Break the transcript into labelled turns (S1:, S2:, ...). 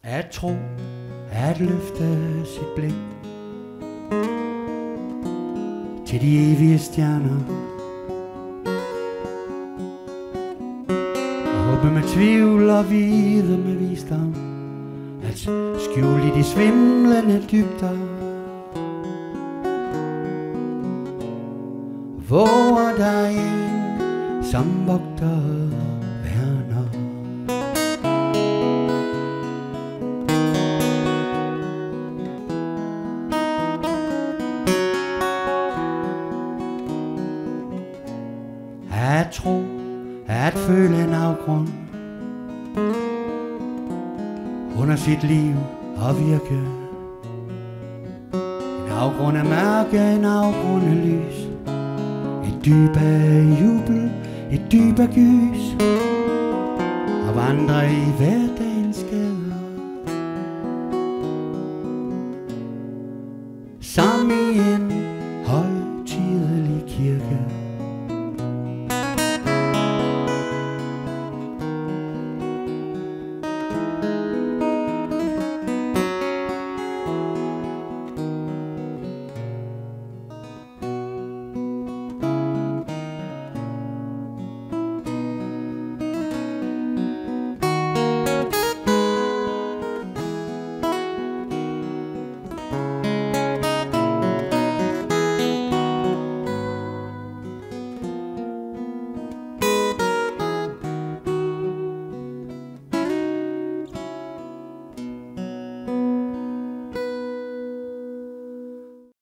S1: At tro, at løfte sit blik til de evige stjerner, og håbe med tvivl og vide med visdom, at skjule i de svimlende dybder, hvor der er en, som vogter og værner. At tro, at føle en afgrund under sit liv og virke. En afgrund af mørke, en afgrund af lys. Et dyb af jubel, et dyb af gys. Og vandre i hverdagens gader som i